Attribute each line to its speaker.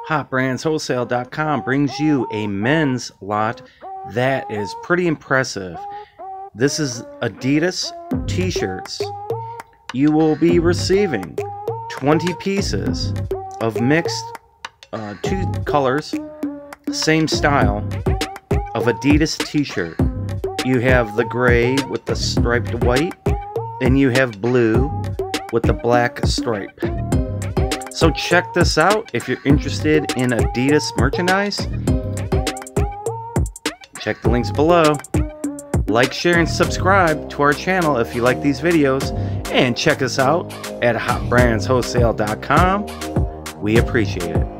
Speaker 1: HotBrandsWholesale.com brings you a men's lot that is pretty impressive. This is ADIDAS T-shirts. You will be receiving 20 pieces of mixed two colors, same style of ADIDAS T-shirt. You have the gray with the striped white, and you have blue with the black stripe. So check this out if you're interested in ADIDAS merchandise. Check the links below. Like, share, and subscribe to our channel if you like these videos. And check us out at HotBrandsWholesale.com. We appreciate it.